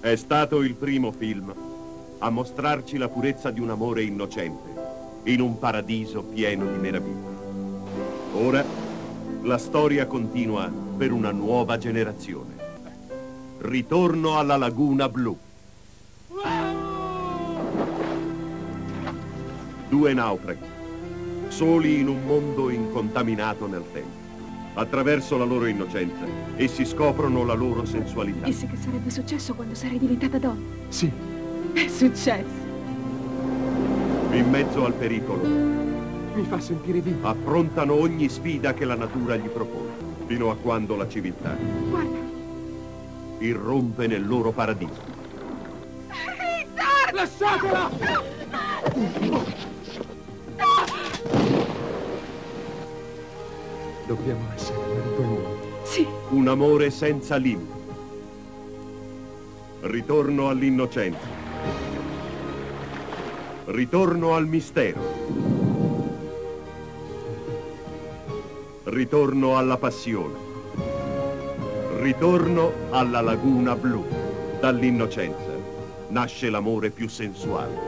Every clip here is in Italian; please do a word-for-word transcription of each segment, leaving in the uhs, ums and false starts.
È stato il primo film a mostrarci la purezza di un amore innocente in un paradiso pieno di meraviglie. Ora la storia continua per una nuova generazione. Ritorno alla Laguna Blu. Due naufraghi, soli in un mondo incontaminato nel tempo. Attraverso la loro innocenza, essi scoprono la loro sensualità. Disse che sarebbe successo quando sarei diventata donna. Sì. È successo. In mezzo al pericolo, Mi fa sentire vivo. affrontano ogni sfida che la natura gli propone, fino a quando la civiltà Guarda. irrompe nel loro paradiso. Lasciatela! Dobbiamo essere marito e moglie. Sì. Un amore senza limiti. Ritorno all'innocenza. Ritorno al mistero. Ritorno alla passione. Ritorno alla Laguna Blu. Dall'innocenza nasce l'amore più sensuale.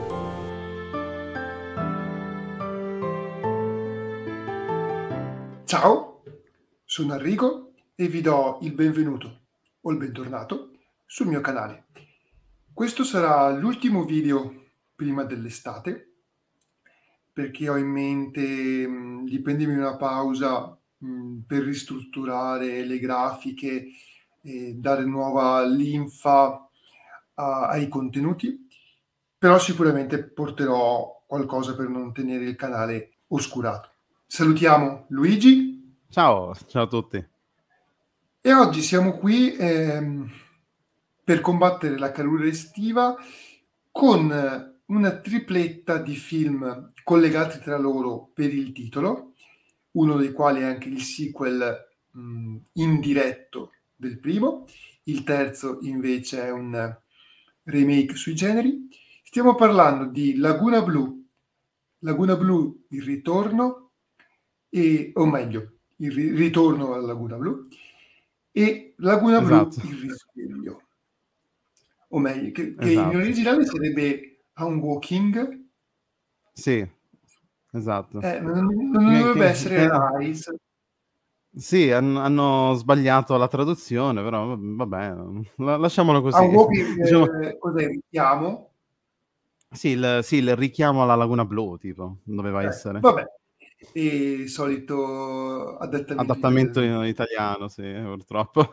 Ciao, sono Arrigo e vi do il benvenuto o il bentornato sul mio canale. Questo sarà l'ultimo video prima dell'estate, perché ho in mente mh, di prendermi una pausa mh, per ristrutturare le grafiche e dare nuova linfa a- ai contenuti, però sicuramente porterò qualcosa per non tenere il canale oscurato. Salutiamo Luigi. Ciao, ciao a tutti. E oggi siamo qui ehm, per combattere la calura estiva con una tripletta di film collegati tra loro per il titolo, uno dei quali è anche il sequel mh, indiretto del primo, il terzo invece è un remake sui generi. Stiamo parlando di Laguna Blu, Laguna Blu il ritorno, e, o meglio, il ri- ritorno alla Laguna Blu, e Laguna Esatto. Blu il risveglio, o meglio, che, che Esatto. in originale sarebbe Unwalking, Sì, esatto. eh, non, non Che- dovrebbe che- essere che- Rise. Sì, han- hanno sbagliato la traduzione, però vabbè, la- lasciamolo così. Unwalking, Diciamo, eh, cos'è? Richiamo? sì, il, sì, il richiamo alla Laguna Blu, tipo, doveva Eh, essere. vabbè, e solito adattamento Adattamento italiano. in italiano, sì, purtroppo.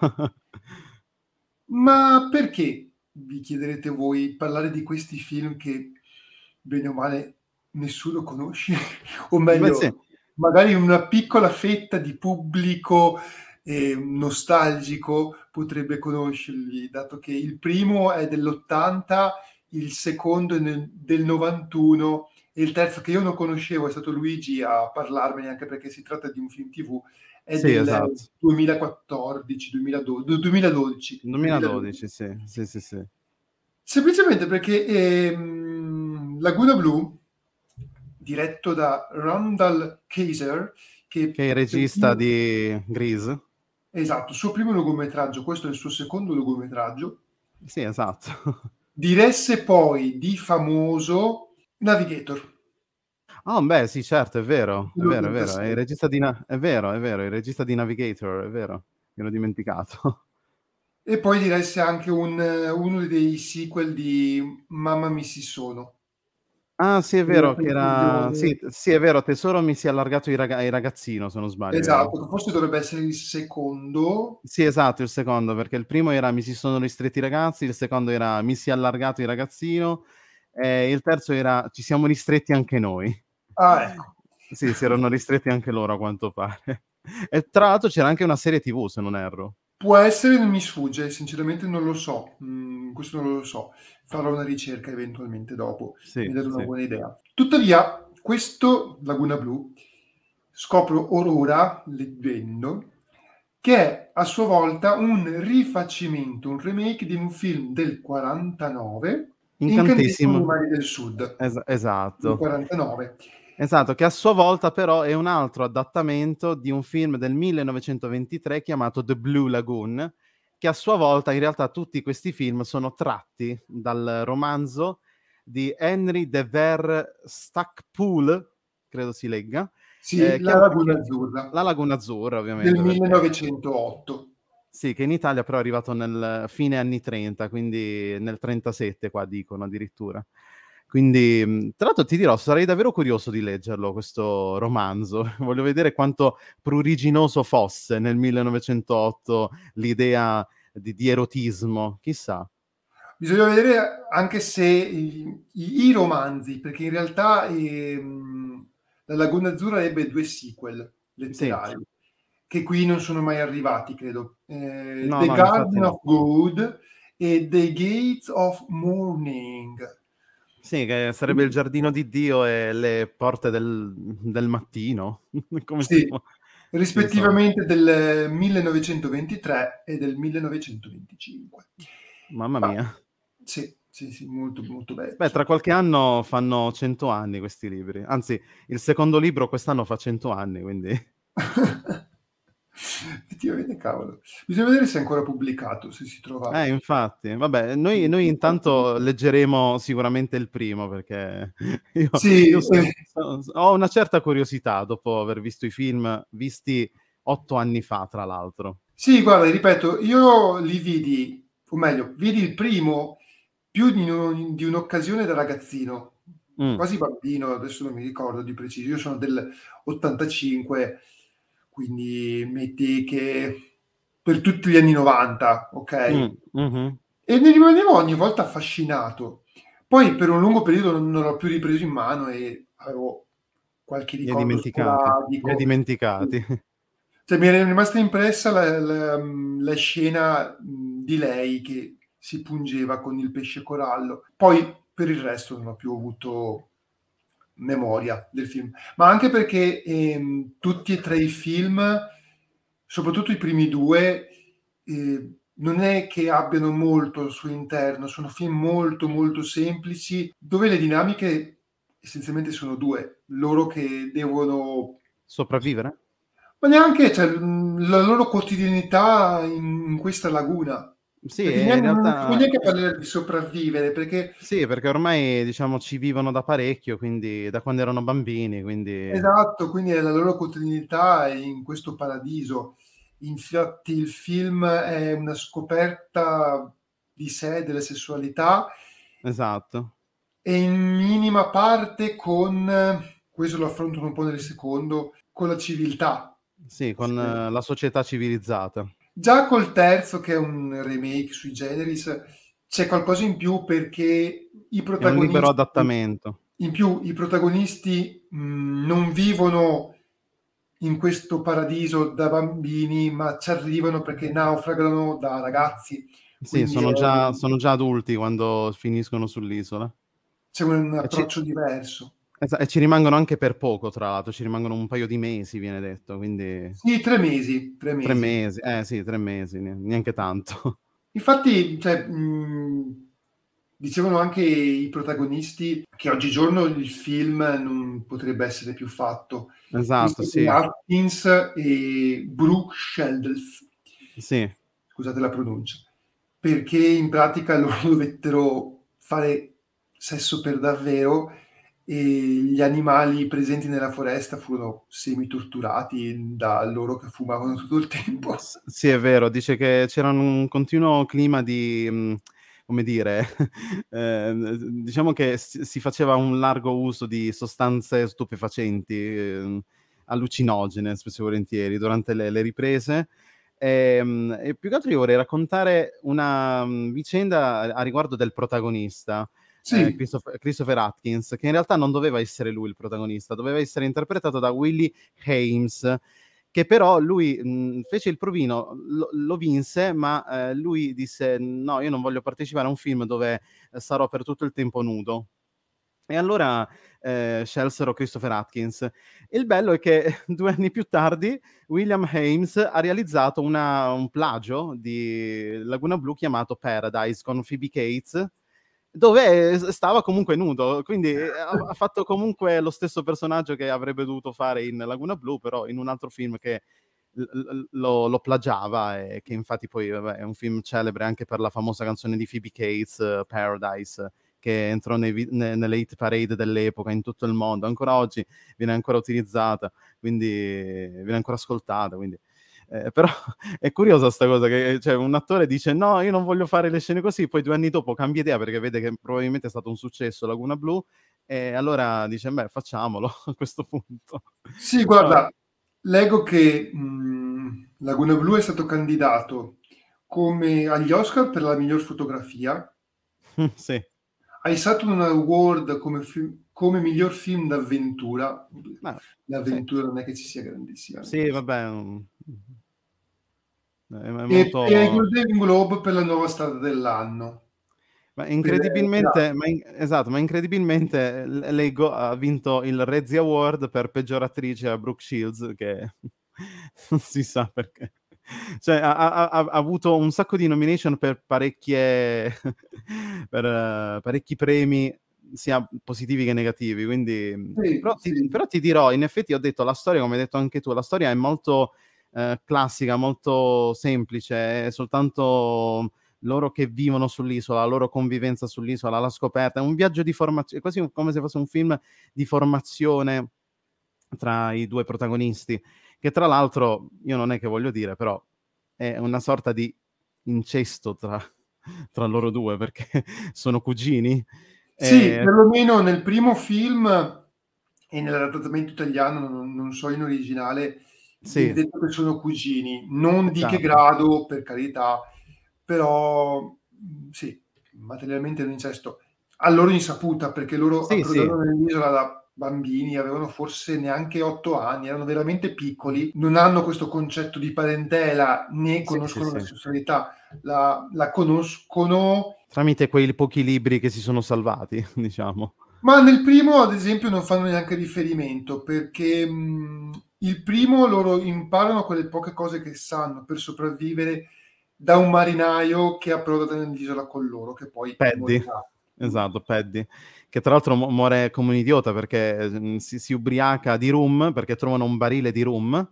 Ma perché, vi chiederete voi, parlare di questi film che bene o male nessuno conosce? O Beh, meglio, sì. magari una piccola fetta di pubblico eh, nostalgico potrebbe conoscerli, dato che il primo è dell'ottanta, il secondo è nel- del novantuno e il terzo che io non conoscevo è stato Luigi a parlarmene, anche perché si tratta di un film tivù, è Sì, del esatto. duemilaquattordici, duemiladodici, duemiladodici. duemiladodici, sì, sì, sì, sì. Semplicemente perché ehm, Laguna Blu, diretto da Randall Kaiser, che, Che è il per regista primo- di Grease. esatto, il suo primo lungometraggio, questo è il suo secondo lungometraggio, Sì, esatto. diresse poi di famoso Navigator. Ah, beh, sì, certo, è vero, è vero, è vero, è il nell'ottantasei. regista di Na- è vero, è vero, è il regista di Navigator, è vero, mi ero dimenticato. E poi diresse anche un, eh, uno dei sequel di Mamma mi si sono. Ah, sì, è Con la vero che era conclusione. sì, sì, è vero, Tesoro mi si è allargato ai raga ai ragazzino, se non sbaglio era. Esatto, che forse dovrebbe essere il secondo. Sì, esatto, il secondo, perché il primo era Mi si sono ristretti i ragazzi, il secondo era Mi si è allargato il ragazzino, e il terzo era Ci siamo ristretti anche noi. Ah, ecco. Sì, si erano ristretti anche loro a quanto pare. E tra l'altro c'era anche una serie tivù, se non erro. Può essere, non mi sfugge, sinceramente non lo so. Mm, questo non lo so. Farò una ricerca eventualmente dopo, Sì, mi date una sì. buona idea. Tuttavia, questo Laguna Blu scopro or ora, leggendo, che è a sua volta un rifacimento, un remake di un film del quarantanove, Incantesimo nei Incantesimo. mari del sud, Es del esatto. quarantanove. Esatto, che a sua volta però è un altro adattamento di un film del millenovecentoventitré chiamato The Blue Lagoon, che a sua volta in realtà tutti questi film sono tratti dal romanzo di Henry de Vere Stacpoole, credo si legga, Sì, eh, La che, Laguna che, Azzurra La Laguna Azzurra, del ovviamente, perché millenovecentootto. sì, che in Italia però è arrivato nel fine anni trenta, quindi nel trentasette qua dicono addirittura. Quindi, mh, tra l'altro ti dirò, sarei davvero curioso di leggerlo, questo romanzo. Voglio vedere quanto pruriginoso fosse nel millenovecentootto l'idea di, di erotismo, chissà. Bisogna vedere anche se i, i- i romanzi, perché in realtà ehm, La Laguna Azzurra ebbe due sequel Sì, letterari, che qui non sono mai arrivati, credo. Eh, no, The no, infatti Garden no. of Good e The Gates of Morning. Sì, che sarebbe il giardino di Dio e le porte del, del mattino, come si Sì, può... Sì, insomma, rispettivamente del millenovecentoventitré e del millenovecentoventicinque. mamma Ma mia. sì, sì, sì, molto, molto Beh, vecchi. tra qualche anno fanno cento anni questi libri. Anzi, il secondo libro quest'anno fa cento anni, quindi... Effettivamente, cavolo. Bisogna vedere se è ancora pubblicato, se si trova. Eh, infatti. Vabbè, noi, noi intanto leggeremo sicuramente il primo, perché io, Sì, io so- eh, so- ho una certa curiosità dopo aver visto i film, visti otto anni fa, tra l'altro. sì, guarda, ripeto, io li vidi, o meglio, vidi il primo più di, un- di un'occasione da ragazzino, Mm, quasi bambino, adesso non mi ricordo di preciso, io sono del ottantacinque, quindi metti che per tutti gli anni novanta, ok? mm, mhm. E ne rimanevo ogni volta affascinato. Poi per un lungo periodo non, non l'ho più ripreso in mano e avevo qualche Li hai ricordo dimenticati. Li hai sporadico. Sì. dimenticati. Cioè, mi è rimasta impressa la, la- mh, la scena mh, di lei che si pungeva con il pesce corallo. Poi per il resto non ho più avuto memoria del film, ma anche perché ehm, tutti e tre i film, soprattutto i primi due, eh, non è che abbiano molto al suo interno, sono film molto molto semplici, dove le dinamiche essenzialmente sono due, loro che devono, Sopravvivere? ma neanche, cioè, mh, la loro quotidianità in, in questa laguna. Sì, Perché e in neanche, non si può realtà... neanche parlare di sopravvivere, perché Sì, perché ormai, diciamo, ci vivono da parecchio, quindi da quando erano bambini, quindi... esatto, quindi è la loro quotidianità è in questo paradiso. Infatti il film è una scoperta di sé, della sessualità, Esatto. e in minima parte con, questo lo affrontano un po' nel secondo, con la civiltà. Sì, con eh, la società civilizzata. Già col terzo, che è un remake sui generis, c'è qualcosa in più perché i È un libero protagonisti, adattamento. in più i protagonisti mh, non vivono in questo paradiso da bambini, ma ci arrivano perché naufragano da ragazzi. Sì, Quindi è sono già, un- sono già adulti quando finiscono sull'isola. c'è un E ci, approccio diverso. esa- e ci rimangono anche per poco, tra l'altro, ci rimangono un paio di mesi, viene detto, quindi Sì, tre mesi, tre tre mesi. mesi. Eh sì, tre mesi, ne- neanche tanto. Infatti, cioè, mh, dicevano anche i protagonisti che oggigiorno il film non potrebbe essere più fatto. Esatto, Christopher sì, Atkins e Brooke Shields, sì. scusate la pronuncia, perché in pratica loro dovettero fare sesso per davvero e gli animali presenti nella foresta furono semi-torturati da loro che fumavano tutto il tempo. S- Sì, è vero, dice che c'era un continuo clima di, mh, come dire, eh, diciamo che si si faceva un largo uso di sostanze stupefacenti, eh, allucinogene, spesso e volentieri, durante le, le riprese. Ehm, E, più che altro io vorrei raccontare una mh, vicenda a, a riguardo del protagonista, eh, Sì, Christopher, Christopher Atkins, che in realtà non doveva essere lui il protagonista, doveva essere interpretato da Willie Hames, che però lui mh, fece il provino, lo, lo vinse, ma eh, lui disse no, io non voglio partecipare a un film dove eh, sarò per tutto il tempo nudo. E allora eh, scelsero Christopher Atkins. Il bello è che due anni più tardi William Hames ha realizzato una- un plagio di Laguna Blu chiamato Paradise con Phoebe Cates, dove s- stava comunque nudo, quindi eh, ha, ha fatto comunque lo stesso personaggio che avrebbe dovuto fare in Laguna Blu, però in un altro film che l- lo, lo plagiava, e che infatti poi vabbè, è un film celebre anche per la famosa canzone di Phoebe Cates, uh, Paradise, che entrò nei vi- ne- nelle hit parade dell'epoca in tutto il mondo. Ancora oggi viene ancora utilizzata, quindi viene ancora ascoltata, quindi... Eh, però è curiosa sta cosa, che cioè, un attore dice no, io non voglio fare le scene così, poi due anni dopo cambia idea perché vede che probabilmente è stato un successo Laguna Blu, e allora dice beh, facciamolo a questo punto. Sì, guarda, leggo che mh, Laguna Blu è stato candidato come agli Oscar per la miglior fotografia, Sì. ai Saturn Award come, fi- come miglior film d'avventura. Ma, L'avventura non è che ci sia grandissima. sì, vabbè, um, è, è E, molto... e ai Golden Globe per la nuova strada dell'anno. Ma incredibilmente, ma in- esatto, ma incredibilmente l- leggo ha vinto il Razzie Award per peggior attrice a Brooke Shields, che non si sa perché. Cioè, ha, ha- ha- ha avuto un sacco di nomination per parecchie per eh, parecchi premi, sia positivi che negativi, quindi Sì, però ti, sì. però ti dirò, in effetti ho detto la storia, come hai detto anche tu, la storia è molto eh, classica, molto semplice, è soltanto loro che vivono sull'isola, la loro convivenza sull'isola, la scoperta, è un viaggio di formazione, quasi come se fosse un film di formazione tra i due protagonisti, che tra l'altro, io non è che voglio dire, però è una sorta di incesto tra, tra loro due, perché sono cugini. Sì, E... perlomeno nel primo film e nell'adattamento italiano, non, non so in originale, viene Sì, detto che sono cugini, non di che esatto. grado, per carità, però mh, sì, materialmente è un incesto. A loro insaputa, perché loro Sì, sì, approdarono nell'isola da bambini, avevano forse neanche otto anni, erano veramente piccoli, non hanno questo concetto di parentela, né sì, sì, conoscono la sì. sessualità, la, la conoscono. Tramite quei pochi libri che si sono salvati, diciamo. Ma nel primo, ad esempio, non fanno neanche riferimento, perché mh, il primo loro imparano quelle poche cose che sanno per sopravvivere da un marinaio che approda nell'isola con loro, che poi Paddy, morirà. esatto, Paddy, che tra l'altro mu- muore come un idiota perché mm, si, si ubriaca di rum, perché trovano un barile di rum,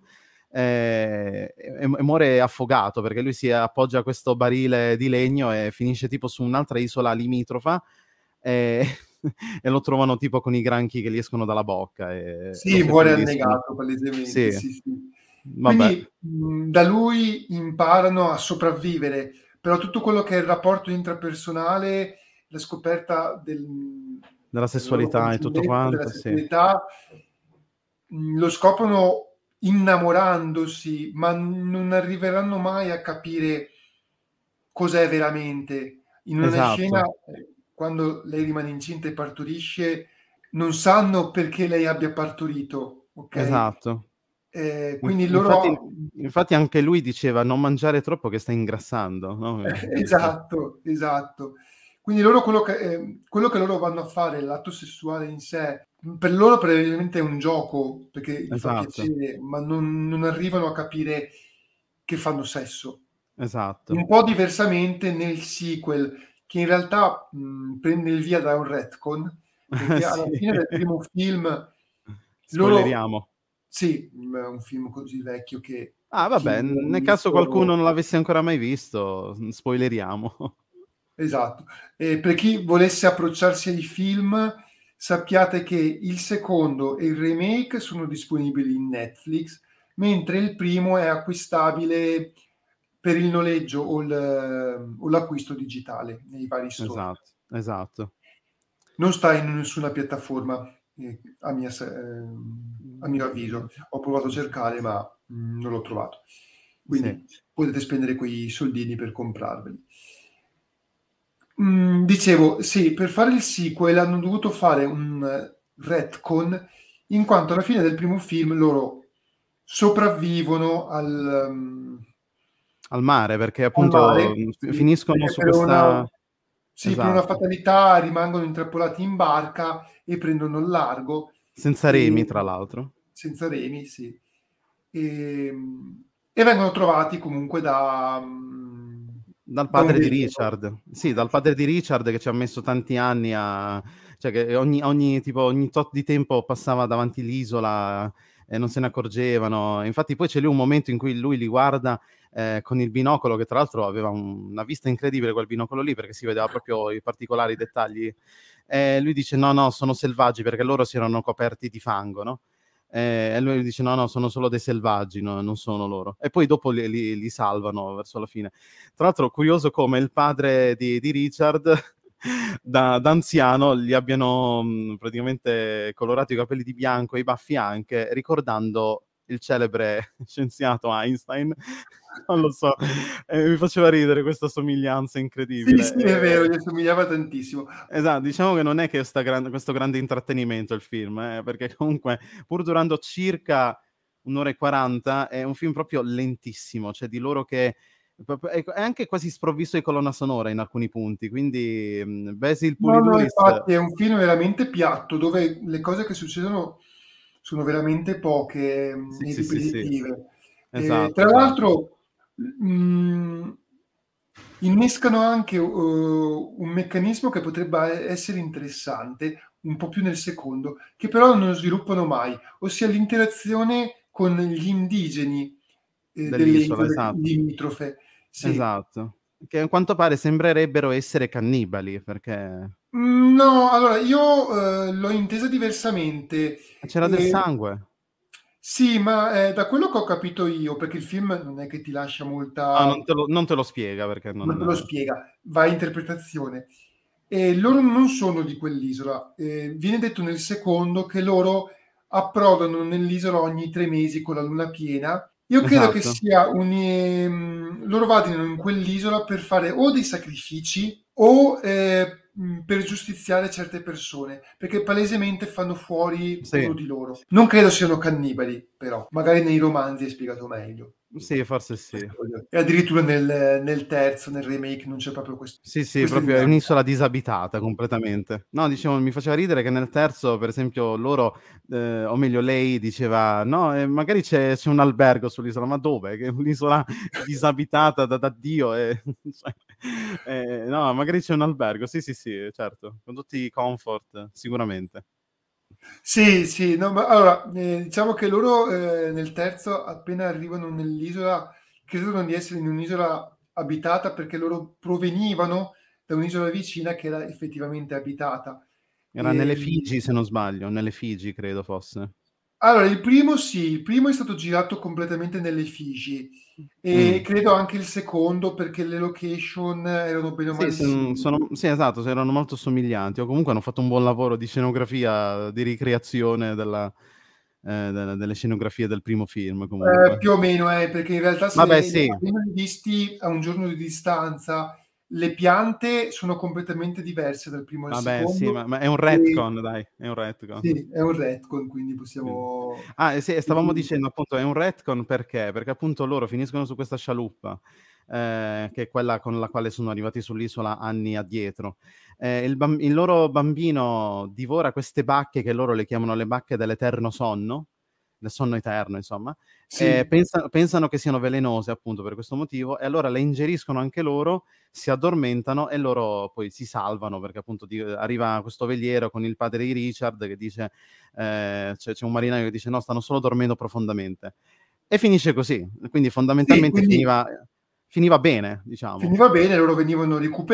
eh, e, e muore affogato perché lui si appoggia a questo barile di legno e finisce tipo su un'altra isola limitrofa, e, e lo trovano tipo con i granchi che gli escono dalla bocca e lo Sì, muore seppelliscono. annegato palesemente, Sì, sì, sì. vabbè, Quindi mh, da lui imparano a sopravvivere, però tutto quello che è il rapporto intrapersonale, la scoperta del, della della loro sessualità e tutto fanciullezza, della quanto, sì. sessualità, mh, lo scoprono innamorandosi, ma non arriveranno mai a capire cos'è veramente. In una scena, Esatto, eh, quando lei rimane incinta e partorisce, non sanno perché lei abbia partorito, ok? esatto. Eh, Inf- quindi Infatti, loro... infatti anche lui diceva non mangiare troppo che stai ingrassando, no? Esatto, esatto. Quindi loro quello che, eh, quello che loro vanno a fare, l'atto sessuale in sé, per loro probabilmente è un gioco, perché gli fa Esatto, piacere, ma non, non arrivano a capire che fanno sesso. esatto. Un po' diversamente nel sequel, che in realtà mh, prende il via da un retcon, perché alla Sì. fine del primo film loro... Spoileriamo. Sì, mh, è un film così vecchio che Ah, chi vabbè, non l'ha nel caso qualcuno visto... non l'avesse ancora mai visto, spoileriamo. Esatto. E per chi volesse approcciarsi ai film, sappiate che il secondo e il remake sono disponibili in Netflix, mentre il primo è acquistabile per il noleggio o, il- o l'acquisto digitale nei vari store. Esatto, esatto. Non sta in nessuna piattaforma, eh, a, mia se- ehm, a mio avviso. Ho provato a cercare, ma mm, non l'ho trovato. Sì. Quindi potete spendere quei soldini per comprarveli. Mm, dicevo, sì, per fare il sequel hanno dovuto fare un eh, retcon, in quanto alla fine del primo film loro sopravvivono al, um, Al mare, perché al appunto mare, mh, fi- sì, finiscono perché su per una, questa... sì, per una Esatto. fatalità rimangono intrappolati in barca e prendono il largo, Senza remi, e, tra l'altro. senza remi, sì, e, e vengono trovati comunque da, mm, Dal da un padre di veleno. Richard. Sì, dal padre di Richard che ci ha messo tanti anni a... Cioè che ogni, ogni, tipo, ogni tot di tempo passava davanti l'isola e non se ne accorgevano. Infatti poi c'è lì un momento in cui lui li guarda eh, con il binocolo, che tra l'altro aveva un- una vista incredibile quel binocolo lì, perché si vedeva proprio i particolari dettagli. E lui dice no, no, sono selvaggi, perché loro si erano coperti di fango, no? Eh, e lui dice no, no, sono solo dei selvaggi, no, non sono loro. E poi dopo li, li- li salvano verso la fine. Tra l'altro curioso come il padre di, di Richard da, da anziano gli abbiano mh, praticamente colorato i capelli di bianco e i baffi anche, ricordando il celebre scienziato Einstein. Non lo so, eh, mi faceva ridere questa somiglianza Sì, incredibile. sì, è vero, Eh, gli assomigliava tantissimo. esatto, diciamo che non è che sta gran- questo grande intrattenimento il film, eh, perché comunque pur durando circa un'ora e quaranta è un film proprio lentissimo, cioè di loro che proprio- è è anche quasi sprovvisto di colonna sonora in alcuni punti, quindi mh, Basil No, no, Puliduris, infatti è un film veramente piatto, dove le cose che succedono sono veramente poche mh, sì, e sì, sì, sì, ripetitive. E, esatto, tra esatto. l'altro, mh, innescano anche uh, un meccanismo che potrebbe essere interessante, un po' più nel secondo, che però non sviluppano mai, ossia l'interazione con gli indigeni eh, delle Dell'isola, isole esatto, limitrofe. Sì. esatto. Che a quanto pare sembrerebbero essere cannibali, perché Mm, No, allora io eh, l'ho intesa diversamente. c'era del Eh, sangue. sì, ma eh, da quello che ho capito io, perché il film non è che ti lascia No, non molta, te lo, non te lo spiega perché non te lo non... spiega, va a interpretazione. E loro non sono di quell'isola. Eh, viene detto nel secondo che loro approdano nell'isola ogni tre mesi con la luna piena. Io credo che Esatto. sia un... ehm, loro vadino in quell'isola per fare o dei sacrifici o eh, mh, per giustiziare certe persone, perché palesemente fanno fuori Sì, uno di loro. Non credo siano cannibali, però. Magari nei romanzi è spiegato meglio. sì, forse sì. E addirittura nel, nel terzo, nel remake, non c'è proprio questo- Sì, sì, questa proprio è dinamica. un'isola disabitata completamente. No, dicevo, mi faceva ridere che nel terzo, per esempio, loro, eh, o meglio lei, diceva, no, eh, magari c'è, c'è un albergo sull'isola, ma dove? Che è un'isola disabitata da, da Dio. E, cioè, eh, no, magari c'è un albergo, sì, sì, sì, certo, con tutti i comfort, sicuramente. Sì, sì, no, ma allora, eh, diciamo che loro eh, nel terzo, appena arrivano nell'isola, credono di essere in un'isola abitata perché loro provenivano da un'isola vicina che era effettivamente abitata. Era nelle Ehm, Figi, se non sbaglio, nelle Figi, credo fosse. allora, il primo sì, il primo è stato girato completamente nelle Figi e Mm. credo anche il secondo perché le location erano bene o Sì, male son- simili. sono, sì, esatto, erano molto somiglianti, o comunque hanno fatto un buon lavoro di scenografia, di ricreazione della- eh, delle, delle scenografie del primo film, Eh, comunque. più o meno, eh, perché in realtà se Vabbè, li sì, avendo visti a un giorno di distanza, le piante sono completamente diverse dal primo al vabbè, sì, ma, secondo. ma è un E, retcon, dai, è un retcon. sì, è un retcon, quindi Quindi- possiamo... Ah, eh sì, e stavamo dicendo appunto è un retcon perché? Perché appunto loro finiscono su questa scialuppa, eh, che è quella con la quale sono arrivati sull'isola anni addietro. Eh, il, bam- il loro bambino divora queste bacche che loro le chiamano le bacche dell'eterno sonno, del sonno eterno, insomma. E Sì, pensa- pensano che siano velenose appunto per questo motivo e allora le ingeriscono anche loro, si addormentano e loro poi si salvano perché appunto di- arriva questo veliero con il padre di Richard che dice eh, c'è, c'è un marinaio che dice no, stanno solo dormendo profondamente. E finisce così, quindi sì, fondamentalmente quindi finiva, finiva bene, diciamo. finiva bene, loro venivano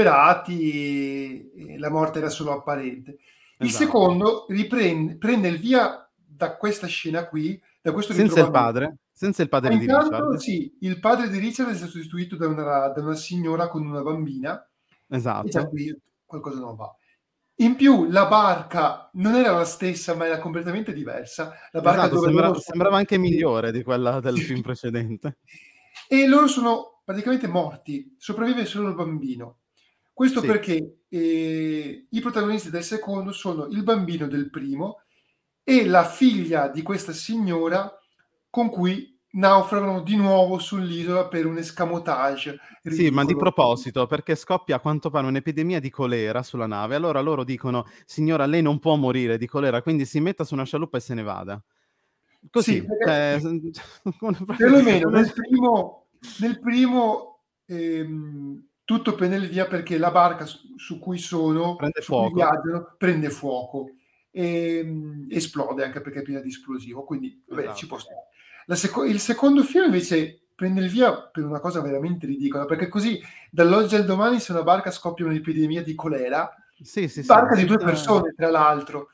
recuperati e la morte era solo apparente. Il Esatto. secondo riprende, prende il via da questa scena qui, da questo Senza il ritrovamento. padre, senza il Ma padre di intanto Richard. sì, il padre di Richard è stato sostituito da una, da una signora con una bambina e già Esatto. qui qualcosa non va. In più la barca non era la stessa, ma era completamente diversa. La barca Esatto, dove loro sembra- sono... sembrava anche Sì. migliore di quella del Sì. film precedente. E loro sono praticamente morti, sopravvive solo il bambino. Questo Sì, perché eh, i protagonisti del secondo sono il bambino del primo e la figlia di questa signora con cui naufragano di nuovo sull'isola per un escamotage sì, ma di ridicolo. proposito, perché scoppia a quanto pare un'epidemia di colera sulla nave. Allora loro dicono, signora, lei non può morire di colera, quindi si metta su una scialuppa e se ne vada. Sì, Così, perché cioè, come proprio perlomeno uno- nel primo, nel primo ehm, tutto prende il via perché la barca su, su cui sono, prende su cui fuoco. viaggiano, prende fuoco. e mh, esplode, anche perché è piena di esplosivo, quindi vabbè, Esatto. ci può stare. La seco- il secondo film invece prende il via per una cosa veramente ridicola, perché così dall'oggi al domani se una barca scoppia un'epidemia di colera, Sì, sì, sì. barca di due senza- persone tra l'altro,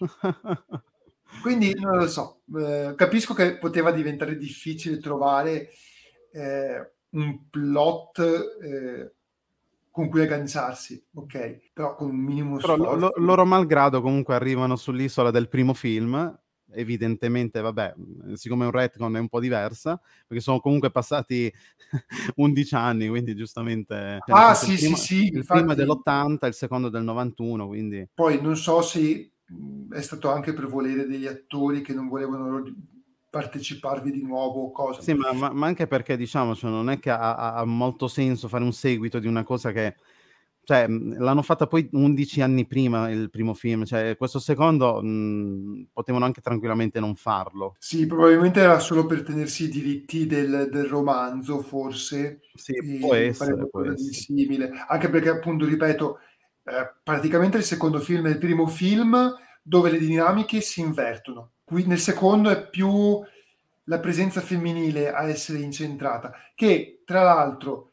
quindi non lo so, eh, capisco che poteva diventare difficile trovare eh, un plot eh, con cui agganciarsi, ok, però con un minimo Però lo- sforzo. lo- loro malgrado comunque arrivano sull'isola del primo film, evidentemente, vabbè, mh, siccome è un retcon è un po' diversa, perché sono comunque passati undici anni, quindi giustamente... cioè, nel Ah senso, il sì, sì, primo, sì, il primo è infatti dell'ottanta, il secondo è del novantuno, quindi... poi non so se mh, è stato anche per volere degli attori che non volevano parteciparvi di nuovo o cosa. Sì, ma, ma- ma anche perché, diciamo, cioè, non è che ha, ha- ha molto senso fare un seguito di una cosa che... Cioè, mh, l'hanno fatta poi undici anni prima il primo film, cioè questo secondo mh, potevano anche tranquillamente non farlo. Sì, probabilmente era solo per tenersi i diritti del, del romanzo, forse, Sì, può e fare essere, può qualcosa di essere. simile. Anche perché, appunto, ripeto, eh, praticamente il secondo film è il primo film dove le dinamiche si invertono. Qui nel secondo è più la presenza femminile a essere incentrata, che tra l'altro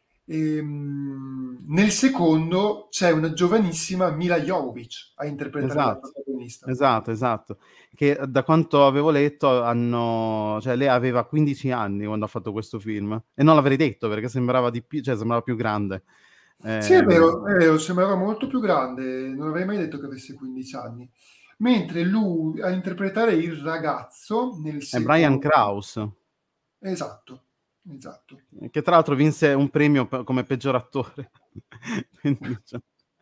ehm, nel secondo c'è una giovanissima Mila Jovovich a interpretare la Esatto, protagonista. esatto, esatto. Che da quanto avevo letto hanno... cioè lei aveva quindici anni quando ha fatto questo film e non l'avrei detto perché sembrava di più, cioè sembrava più grande. Sì, è Ehm, vero, è vero, sembrava molto più grande, non avrei mai detto che avesse quindici anni. Mentre lui a interpretare il ragazzo nel è Brian secondo... Krause, Esatto, esatto. che tra l'altro vinse un premio pe- come peggior attore. Quindi, cioè,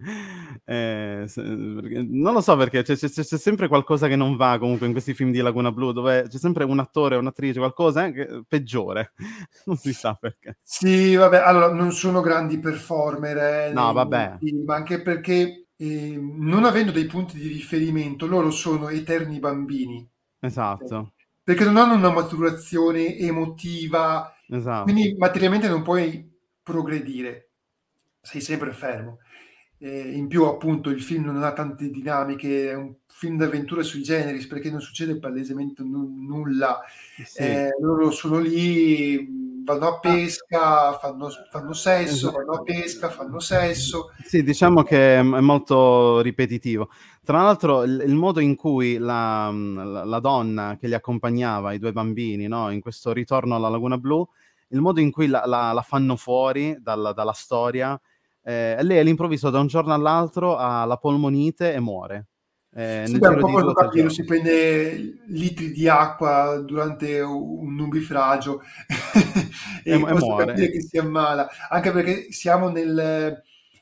eh, se- perché- non lo so perché c'è, c'è- c'è sempre qualcosa che non va comunque in questi film di Laguna Blu, dove c'è sempre un attore o un'attrice, qualcosa eh, che- peggiore. Non si sa perché. Sì, vabbè, allora non sono grandi performer eh, No, nei, nei vabbè, film, anche perché eh, non avendo dei punti di riferimento, loro sono eterni bambini, ok? esatto, Perché non hanno una maturazione emotiva, esatto. quindi materialmente non puoi progredire, sei sempre fermo. Eh, in più, appunto, il film non ha tante dinamiche, è un film d'avventura sui generis perché non succede palesemente nu- nulla. Sì. Eh, loro sono lì, mh, vanno a Ah, pesca, fanno, fanno sesso, esa- vanno a pesca, fanno sesso. Sì, diciamo che è è molto ripetitivo. Tra l'altro, il, il modo in cui la, la- la donna che li accompagnava, i due bambini, no, in questo ritorno alla Laguna Blu, il modo in cui la, la- la fanno fuori dalla, dalla storia, eh, lei all'improvviso da un giorno all'altro ha la polmonite e muore, eh, Sì, nel beh, un giro po' di due questo o tre capito, si giorni. prende litri di acqua durante un nubifragio E, e e posso capire muore. che si ammala, anche perché siamo nel,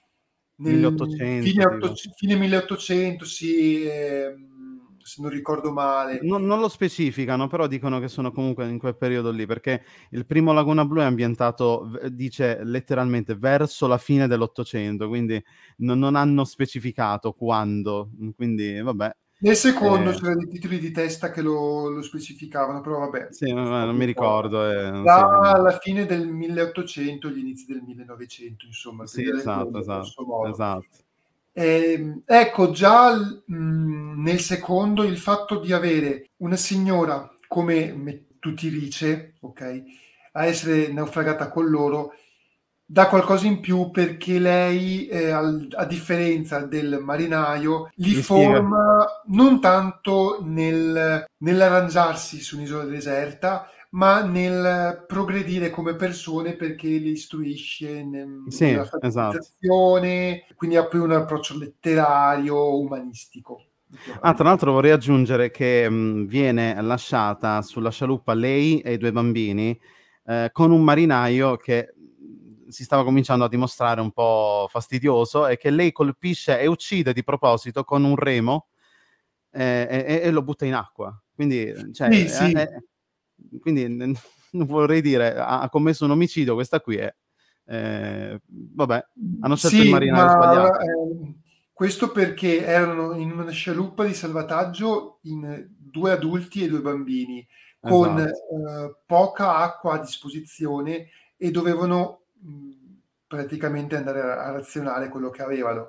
nel fine, milleottocento, otto- tipo. fine milleottocento, sì, ehm, se non ricordo male. Non, non lo specificano, però dicono che sono comunque in quel periodo lì, perché il primo Laguna Blu è ambientato, v- dice letteralmente, verso la fine dell'Ottocento, quindi non, non hanno specificato quando, quindi vabbè. Nel secondo Eh, c'erano dei titoli di testa che lo, lo specificavano, però vabbè, sì, non, non poco mi importa. ricordo. eh, Da sì, mm, alla fine del milleottocento, gli inizi del millenovecento, insomma, il sì, periodo è esatto, quello, esatto, grosso modo. esatto. Ehm, ecco, già l- mh, nel secondo il fatto di avere una signora come me- Tutirice, ok, a essere naufragata con loro, dà qualcosa in più perché lei, eh, al- a differenza del marinaio, li Mi spiega. forma non tanto nel, nell'arrangiarsi su un'isola deserta, ma nel progredire come persone perché li istruisce ne- Sì, nella esatto. fattizazione, quindi ha più un approccio letterario, umanistico, Ah, tra mettiamola l'altro vorrei aggiungere che mh, viene lasciata sulla scialuppa lei e i due bambini eh, con un marinaio che mh, si stava cominciando a dimostrare un po' fastidioso e che lei colpisce e uccide di proposito con un remo eh, e, e lo butta in acqua. Quindi, cioè, così. Sì, è- sì. è- quindi n- non vorrei dire ha, ha commesso un omicidio, questa qui è... eh, vabbè, hanno scelto il Sì, marinaio ma sbagliato. ehm, questo perché erano in una scialuppa di salvataggio in due adulti e due bambini, con eh, Esatto. poca acqua a disposizione e dovevano mh, praticamente andare a, a razionare quello che avevano.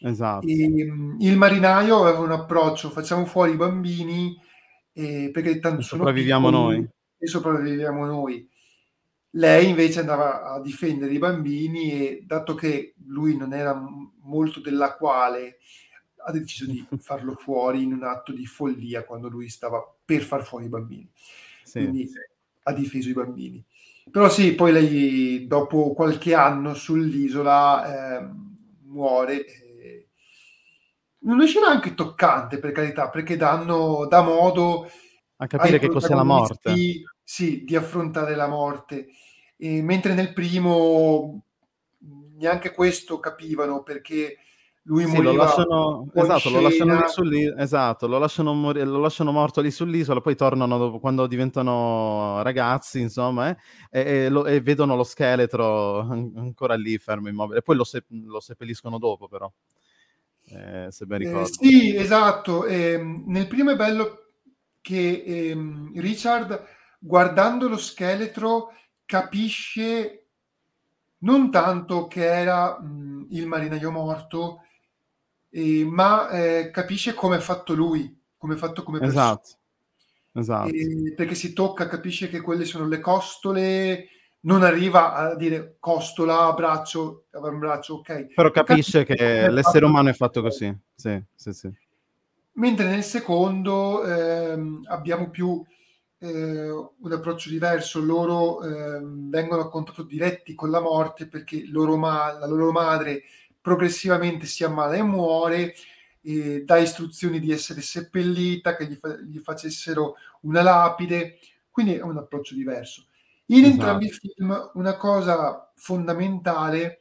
Esatto. Ehm, il marinaio aveva un approccio: facciamo fuori i bambini, ehm, perché tanto E sono sopravviviamo piccoli noi. e sopravviviamo noi. Lei invece andava a difendere i bambini e, dato che lui non era m molto della quale, ha deciso di farlo fuori in un atto di follia quando lui stava per far fuori i bambini. Sì. Quindi ha difeso i bambini. Però sì, poi lei dopo qualche anno sull'isola, ehm, muore, e una scena anche toccante, per carità, perché danno dà modo A ai capire che cos'è la morte. protagonisti, sì, di affrontare la morte. Ehm, mentre nel primo, mhmm, neanche questo capivano, perché lui Sì, lo moriva lasciano poi in esatto, lo lasciano lì scena. sull'i esatto, lo lasciano mori lo lasciano morto lì sull'isola, poi tornano dopo quando diventano ragazzi, insomma, eh, e e lo e vedono lo scheletro an ancora lì fermo immobile. E poi lo sep lo seppelliscono dopo però, ehm, se ben Ehm, ricordo. sì, esatto. Ehm, nel primo è bello che, ehm, Richard, guardando lo scheletro, capisce non tanto che era, mhmm, il marinaio morto, ehm, ma, ehm, capisce come è fatto lui, come è fatto come perso Esatto, esatto. ehm, perché si tocca, capisce che quelle sono le costole, non arriva a dire: "Costola, braccio, avambraccio", okay, Però capisce capisce come che è l'essere fatto. umano è fatto così. Sì, sì, sì. Mentre nel secondo, ehm, abbiamo più, ehm, un approccio diverso. Loro, ehm, vengono a contatto diretti con la morte, perché loro ma la loro madre progressivamente si ammala e muore, e dà istruzioni di essere seppellita, che gli fa gli facessero una lapide, quindi è un approccio diverso. In entrambi i Esatto, film una cosa fondamentale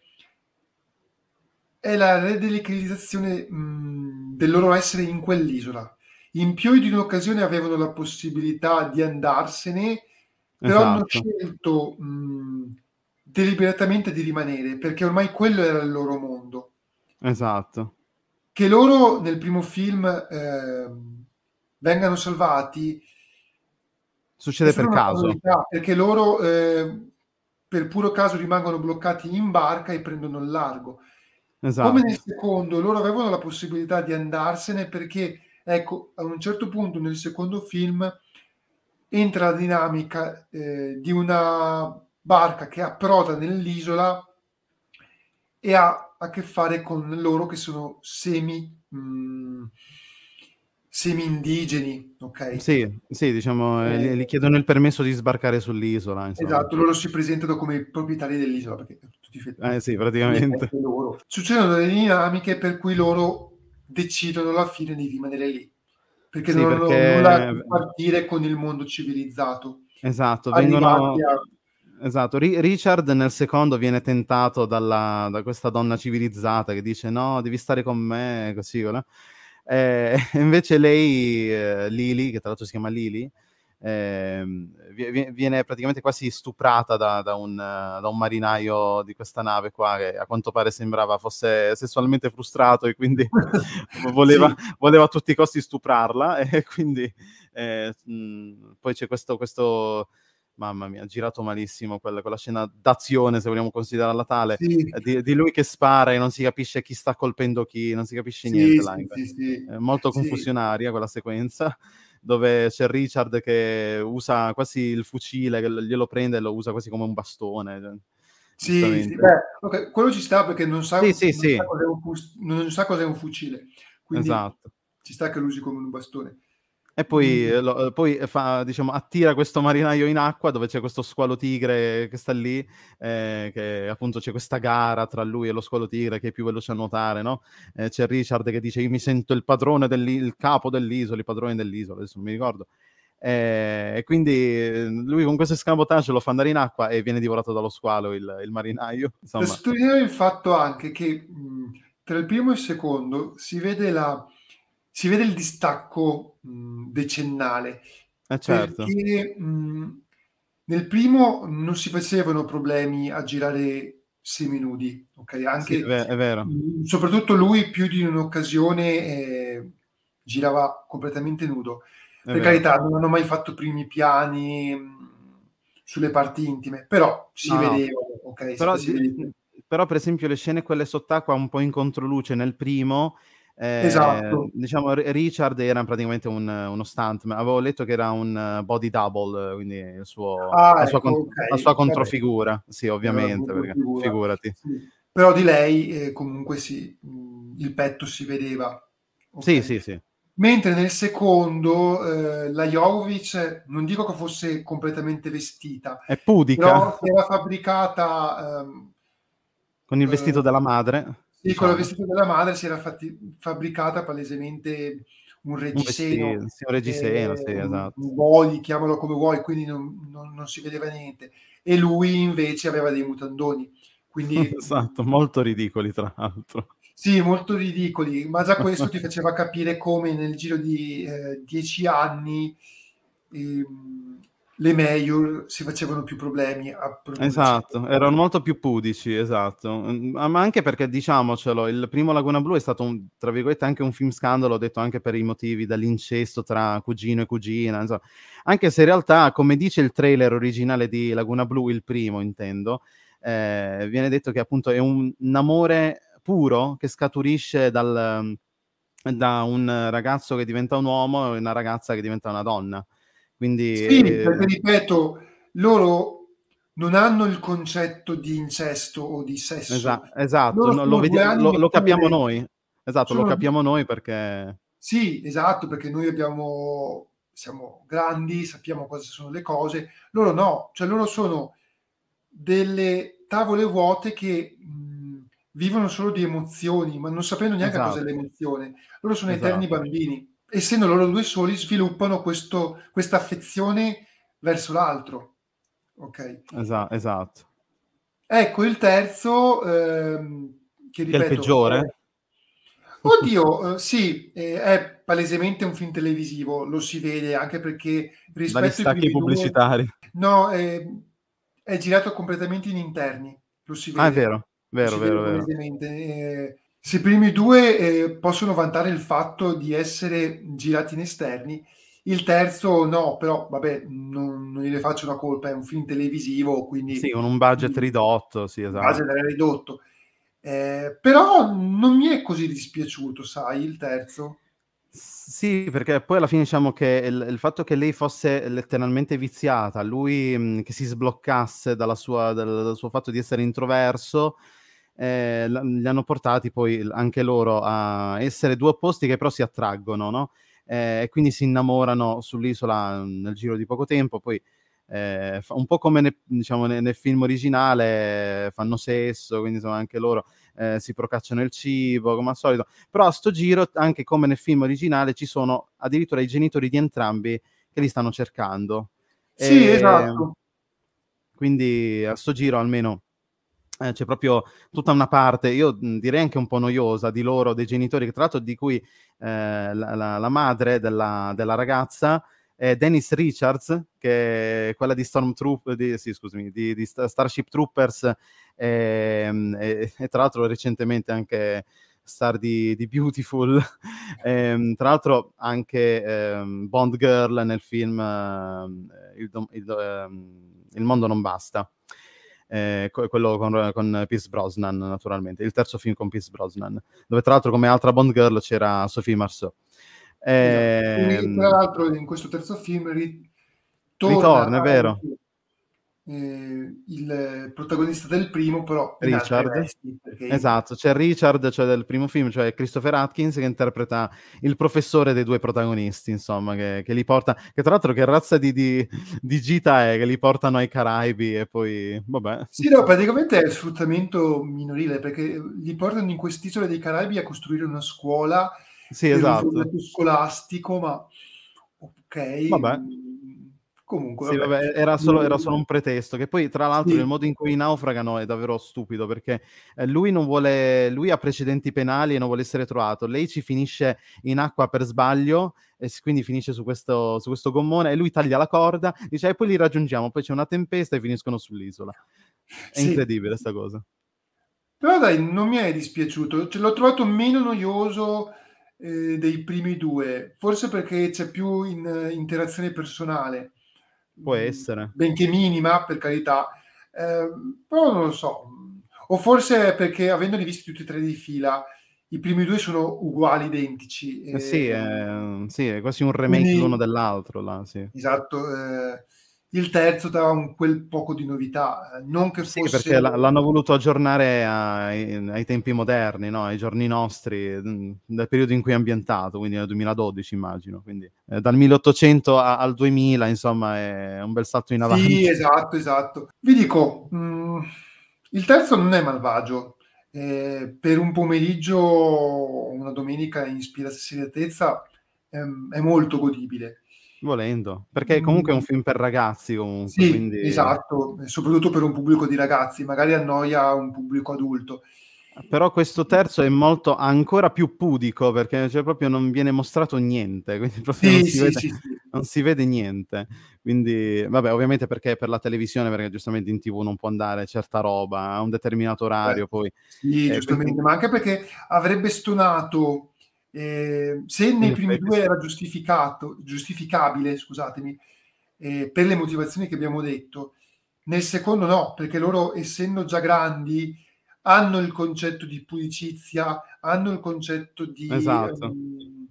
è la redelocalizzazione, mhmm, del loro essere in quell'isola. In più di un'occasione avevano la possibilità di andarsene, però hanno esatto, scelto, mhmm, deliberatamente di rimanere, perché ormai quello era il loro mondo. esatto. Che loro nel primo film, ehm, vengano salvati è Succede stata per una caso. casualità, perché loro, ehm, per puro caso rimangono bloccati in barca e prendono il largo. Come nel Esatto. secondo, loro avevano la possibilità di andarsene, perché, ecco, a un certo punto nel secondo film entra la dinamica, ehm, di una barca che approda nell'isola e ha a che fare con loro che sono semi mhmm, semi-indigeni, okay? Sì, sì, diciamo, ehm, gli Ehm gli chiedono il permesso di sbarcare sull'isola, insomma. Esatto, loro si presentano come i proprietari dell'isola, perché a tutti Eh sì, gli praticamente. effetti loro. Succedono delle dinamiche per cui loro decidono alla fine di rimanere lì, perché Sì, non hanno nulla a perché che v partire con il mondo civilizzato. esatto, Arrivati vengono a esatto, Ri Richard nel secondo viene tentato dalla da questa donna civilizzata che dice: "No, devi stare con me", così, no, ehm, e invece lei, ehm, Lily, che tra l'altro si chiama Lily, ehm, vie vie viene praticamente quasi stuprata da da un da un marinaio di questa nave qua, che a quanto pare sembrava fosse sessualmente frustrato e quindi vo voleva sì, voleva a tutti i costi stuprarla e quindi, ehm, mhmm, poi c'è questo questo mamma mia, girato malissimo quella quella scena d'azione, se vogliamo considerarla tale, sì, ehm, di di lui che spara e non si capisce chi sta colpendo chi, non si capisce sì, niente là in sì, que sì, sì, è molto sì, confusionaria quella sequenza, dove c'è Richard che usa quasi il fucile, che l glielo prende e lo usa quasi come un bastone, cioè, sì, sì. giustamente. Beh, okay, quello ci sta perché non sa Sì, sì, non sa sì, cos'è un fus non sa cos'è un fucile, quindi esatto. ci sta che lo usi come un bastone. E poi, Mhmm, ehm, lo ehm, poi fa diciamo, attira questo marinaio in acqua dove c'è questo squalo tigre che sta lì, ehm, che appunto c'è questa gara tra lui e lo squalo tigre, chi è più veloce a nuotare, no, ehm, c'è Richard che dice: "Io mi sento il padrone dell'i il capo dell'isola, il padrone dell'isola", adesso non mi ricordo. Ehm, e quindi, ehm, lui con questo escamotage lo fa andare in acqua e viene divorato dallo squalo il il marinaio. Da Insomma, sottolineare il fatto anche che, mhmm, tra il primo e il secondo si vede la si vede il distacco, mhmm, decennale, eh certo. perché, mhmm, nel primo non si facevano problemi a girare seminudi, okay, Sì, è anche ve è vero, mhmm, soprattutto lui più di un'occasione, ehm, girava completamente nudo. è Per vero. carità, non hanno mai fatto primi piani, mhmm, sulle parti intime, però si No, no. vedevano, okay, si Però si di mhmm, vedeva. però per esempio le scene quelle sott'acqua un po' in controluce nel primo, eh, Esatto. diciamo R- Richard era praticamente un, uno stuntman, avevo letto che era un uh, body double, quindi il suo, Ah, la, sua ecco, con- la sua ok, vabbè, controfigura, sì era la ovviamente, perché controfigura. figurati. Sì. Però di lei eh, comunque sì, mh, il petto si vedeva, Sì, ok. sì, sì. Mentre nel secondo eh, la Jovovic, non dico che fosse completamente vestita, È pudica, però si era fabbricata ehm, con il vestito eh, della madre, sì, con il diciamo. vestito della madre si era fatti- fabbricata palesemente un Un reggiseno, vestito, sì, un reggiseno, sì, eh, un, esatto. un body, chiamalo come vuoi, quindi non, non- non si vedeva niente. E lui invece aveva dei mutandoni, quindi Esatto, molto ridicoli tra l'altro. sì, molto ridicoli, ma già questo ti faceva capire come nel giro di eh, dieci anni ehm, le major si facevano più problemi a produrci. Esatto, erano molto più pudici, esatto. Mm, Ma ma anche perché, diciamocelo, il primo Laguna Blu è stato, un, tra virgolette, anche un film scandalo, ho detto anche per i motivi dell'incesto tra cugino e cugina, insomma. Anche se in realtà, come dice il trailer originale di Laguna Blu, il primo intendo, eh, viene detto che appunto è un, un amore puro che scaturisce dal, da un ragazzo che diventa un uomo e una ragazza che diventa una donna. Quindi Sì, eh, perché ripeto, loro non hanno il concetto di incesto o di sesso, Esa esatto, loro no, lo sono due vedi lo anime lo capiamo pure. noi. Esatto, lo Sono capiamo noi perché Sì, esatto, perché noi abbiamo siamo grandi, sappiamo cosa sono le cose, loro no, cioè loro sono delle tavole vuote che, mhmm, vivono solo di emozioni, ma non sapendo neanche cos'è esatto, l'emozione. Loro sono eterni esatto, bambini. Essendo loro due soli, sviluppano questo questa affezione verso l'altro, okay. esa esatto. Ecco, il terzo, ehm, che Che è il ripeto è peggiore? oddio, uhm, sì, ehm, è palesemente un film televisivo, lo si vede anche perché Dagli rispetto ai stacchi primi due pubblicitari. no, ehm, è girato completamente in interni, lo si Ah, è vede, vero, lo vero, si vede vero, vero. palesemente. Ehm, se i primi due, ehm, possono vantare il fatto di essere girati in esterni, il terzo no, però vabbè, non non gliene faccio una colpa, è un film televisivo, quindi Sì, con un budget mhmm, ridotto, sì, in base esatto. era ridotto. Ehm, però non mi è così dispiaciuto, sai, il terzo. S sì, perché poi alla fine diciamo che il il fatto che lei fosse letteralmente viziata, lui, mhmm, che si sbloccasse dalla sua dal dal suo fatto di essere introverso, ehm, l li hanno portati poi l anche loro a essere due opposti che però si attraggono, no, ehm, e quindi si innamorano sull'isola, mhmm, nel giro di poco tempo, poi, ehm, fa un po' come ne diciamo ne nel film originale, fanno sesso, quindi insomma anche loro, ehm, si procacciano il cibo come al solito. Però a sto giro, anche come nel film originale, ci sono addirittura i genitori di entrambi che li stanno cercando. Sì, Ehm, esatto. quindi a sto giro almeno, ehm, c'è proprio tutta una parte, io, mhmm, direi anche un po' noiosa, di loro, dei genitori, che tra l'altro di cui, ehm, la la la madre della della ragazza è Denise Richards, che è quella di Stormtroop di sì scusami, di di Sta Starship Troopers, ehm, e e tra l'altro recentemente anche star di di Beautiful. Ehm, tra l'altro anche, ehm, Bond Girl nel film, ehm, il dom il do ehm, Il mondo non basta. Ehm, que quello con con Pierce Brosnan naturalmente, il terzo film con Pierce Brosnan, dove tra l'altro come altra Bond Girl c'era Sophie Marceau. Esatto. E tra Ehm, l'altro in questo terzo film ri torna ritorna, è vero, anche, ehm, il protagonista del primo, però in altre Richard. vesti, perché in Esatto, c'è Richard, cioè del primo film, cioè Christopher Atkins che interpreta il professore dei due protagonisti, insomma, che che li porta, che tra l'altro che razza di di di gita è, che li portano ai Caraibi e poi vabbè. sì, no, praticamente è sfruttamento minorile, perché li portano in quest'isola dei Caraibi a costruire una scuola Sì, per un esatto. progetto scolastico, ma okay, Vabbè. mhmm, comunque Sì, vabbè. vabbè, era solo era solo Mhmm, un pretesto, che poi tra l'altro il sì. modo in cui naufragano è davvero stupido, perché, ehm, lui non vuole lui ha precedenti penali e non vuole essere trovato. Lei ci finisce in acqua per sbaglio e s quindi finisce su questo su questo gommone e lui taglia la corda, dice: "E poi li raggiungiamo." Poi c'è una tempesta e finiscono sull'isola. È Sì. incredibile 'sta cosa. Però dai, non mi è dispiaciuto, cioè l'ho trovato meno noioso, ehm, dei primi due, forse perché c'è più in interazione personale, Può mhmm, essere. benché minima per carità, ehm, però non lo so, mhmm, o forse è perché avendoli visti tutti e tre di fila, i primi due sono uguali, identici. Eh sì, ehm, è sì, è quasi un remake l'uno quindi dell'altro là, sì. esatto, ehm, il terzo dava un quel poco di novità, eh, non che Sì, fosse perché l'ha l'hanno voluto aggiornare ai ai tempi moderni, no, ai giorni nostri, mhmm, del periodo in cui è ambientato, quindi nel duemiladodici immagino, quindi, ehm, dal milleottocento a al duemila insomma è un bel salto in Sì, avanti. esatto, esatto. Vi dico, mhmm, il terzo non è malvagio. Ehm, per un pomeriggio, una domenica in spirasieratezza, ehm, è molto godibile. Volendo, perché comunque è un Mhmm, film per ragazzi comunque, sì, quindi esatto, e soprattutto per un pubblico di ragazzi, magari annoia un pubblico adulto. però questo terzo è molto ancora più pudico, perché cioè proprio non viene mostrato niente, quindi proprio non Sì, si sì, vede sì, sì. non si vede niente. Quindi vabbè, ovviamente perché è per la televisione, perché giustamente in T V non può andare certa roba a un determinato orario Certo. poi, Sì, ehm, giustamente, quindi ma anche perché avrebbe stonato, ehm, se in nei primi effetti due sì. era giustificato giustificabile, scusatemi, ehm, per le motivazioni che abbiamo detto, nel secondo no, perché loro essendo già grandi hanno il concetto di pudicizia, hanno il concetto di, Esatto. ehm,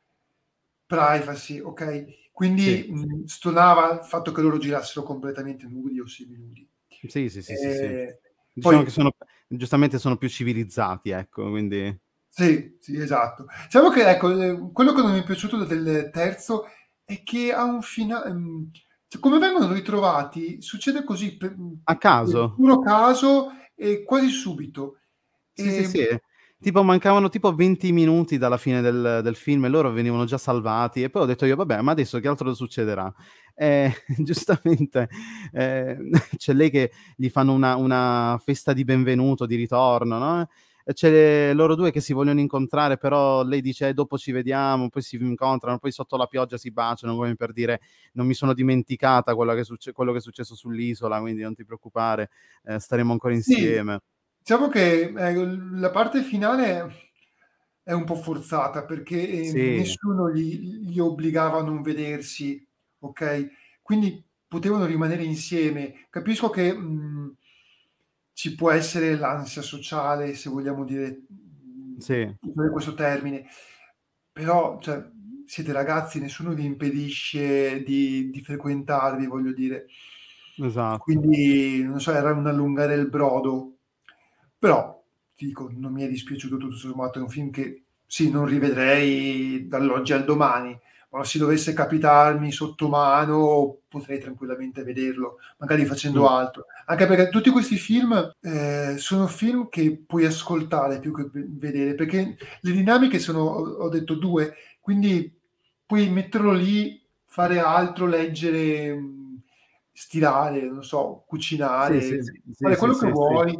privacy, okay? Sì. Quindi, mhmm, stonava il fatto che loro girassero completamente nudi o seminudi. Sì, sì, sì, sì, sì. Ehm, Diciamo che poi sono giustamente sono più civilizzati, ecco, quindi sì, sì, esatto. Diciamo che ecco, ehm, quello che non mi è piaciuto del terzo è che ha un fina ehm, cioè come vengono ritrovati succede così per mhmm, a per caso. puro caso e quasi subito. Sì, sì, Ehm, sì. Tipo mancavano tipo venti minuti dalla fine del del film e loro venivano già salvati e poi ho detto io: "Vabbè, ma adesso che altro succederà?" E giustamente, ehm, c'è lei che gli fanno una una festa di benvenuto, di ritorno, no, e c'è loro due che si vogliono incontrare, però lei dice: "Eh, dopo ci vediamo", poi si incontrano, poi sotto la pioggia si baciano, come per dire: "Non mi sono dimenticata quello che succe quello che è successo sull'isola, quindi non ti preoccupare, ehm, staremo ancora sì, insieme." diciamo che, ehm, la parte finale è un po' forzata perché, ehm, Sì. nessuno li li obbligava a non vedersi, okay, quindi potevano rimanere insieme. Capisco che, mhmm, ci può essere l'ansia sociale, se vogliamo dire, mhmm, Sì, usare questo termine, però, cioè, siete ragazzi, nessuno vi impedisce di di frequentarvi, voglio dire. esatto. Quindi, non so, era un allungare il brodo. Però, ti dico, non mi è dispiaciuto tutto sommato, è un film che sì, non rivedrei dall'oggi al domani, ma se dovesse capitarmi sotto mano potrei tranquillamente vederlo, magari Mh. facendo altro. Anche perché tutti questi film, ehm, sono film che puoi ascoltare più che v vedere, perché le dinamiche sono ho ho detto due, quindi puoi metterlo lì, fare altro, leggere, mhmm, stirare, non so, Sì, sì, cucinare, sì, fare sì, quello che sì, sì. vuoi.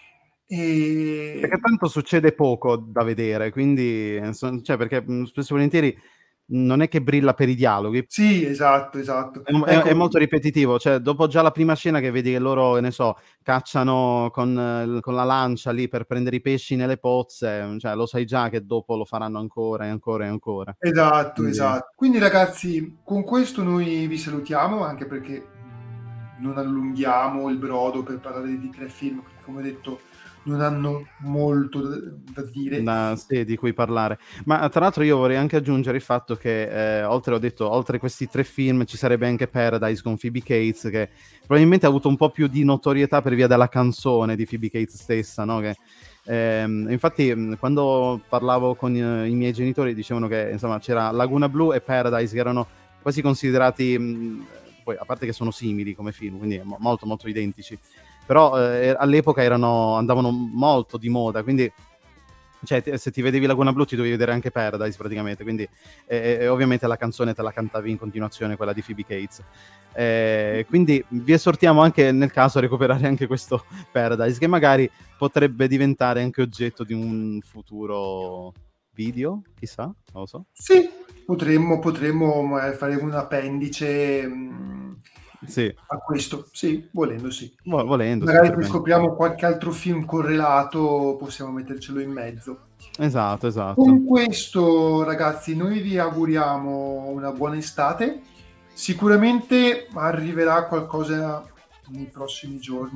Perché Ehm, tanto succede poco da vedere, quindi, ehm, son cioè perché, mhmm, spesso e volentieri non è che brilla per i dialoghi, sì, esatto, esatto. è m è è Ecco molto ripetitivo, cioè dopo già la prima scena che vedi che loro, che ne so, cacciano con l con la lancia lì per prendere i pesci nelle pozze, mhmm, cioè lo sai già che dopo lo faranno ancora e ancora e ancora. esatto, Quindi esatto. Quindi ragazzi, con questo noi vi salutiamo, anche perché, mhmm, non allunghiamo il brodo per parlare di tre film che, come detto, non hanno molto da da dire. da sì, di cui parlare. Ma tra l'altro io vorrei anche aggiungere il fatto che, ehm, oltre ho detto, oltre questi tre film ci sarebbe anche Paradise con Phoebe Cates, che probabilmente ha avuto un po' più di notorietà per via della canzone di Phoebe Cates stessa, no, che ehm, infatti, mhmm, quando parlavo con i i miei genitori dicevano che, insomma, c'era Laguna Blu e Paradise che erano quasi considerati, mhmm, poi a parte che sono simili come film, quindi mo molto, molto identici, però, ehm, all'epoca erano andavano molto di moda, quindi cioè te se ti vedevi Laguna Blu ti dovevi vedere anche Paradise praticamente, quindi e e ovviamente la canzone te la cantavi in continuazione, quella di Phoebe Cates. Ehm, quindi vi esortiamo anche nel caso a recuperare anche questo Paradise, che magari potrebbe diventare anche oggetto di un futuro video, chissà, non lo so. Sì, potremmo potremmo magari fare un appendice, mhmm, Sì, a questo. Sì, volendo sì. vo volendo sì, Magari se potrebbe anche scopriamo qualche altro film correlato possiamo mettercelo in mezzo. esatto, esatto. Con questo ragazzi noi vi auguriamo una buona estate. Sicuramente arriverà qualcosa nei prossimi giorni,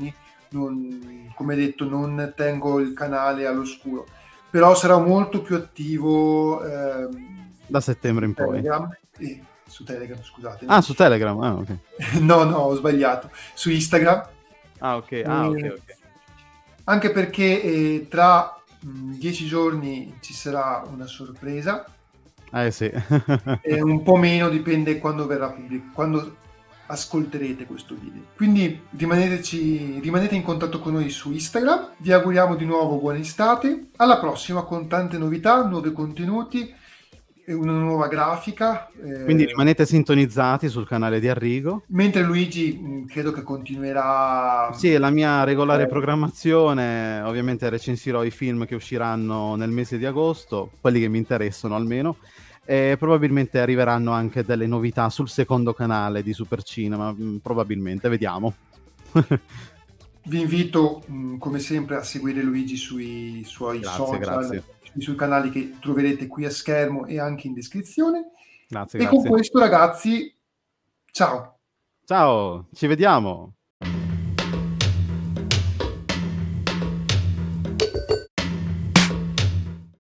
non, come detto, non tengo il canale all'oscuro, però sarò molto più attivo ehm, Da settembre in su poi. Telegram, eh, su Telegram, scusate. Ah, su Telegram, ah, ok. No, no, ho sbagliato. Su Instagram. Ah, ok, ah, ok, Eh, ok. Anche perché eh, tra mh, dieci giorni ci sarà una sorpresa, Eh sì. e un po' meno dipende quando verrà pubblic- quando ascolterete questo video. Quindi rimaneteci, rimanete in contatto con noi su Instagram. Vi auguriamo di nuovo buona estate. Alla prossima con tante novità, nuovi contenuti, e una nuova grafica. eh, Quindi rimanete sintonizzati sul canale di Arrigo. Mentre Luigi mh, credo che continuerà. Sì, è la mia regolare eh, programmazione. Ovviamente recensirò i film che usciranno nel mese di agosto, quelli che mi interessano almeno. E probabilmente arriveranno anche delle novità sul secondo canale di Super Cinema. mh, Probabilmente, vediamo. Vi invito mh, come sempre a seguire Luigi sui suoi Grazie, social, grazie. sui suoi canali che troverete qui a schermo e anche in descrizione. Grazie, E con grazie. questo, ragazzi, ciao! Ciao, ci vediamo.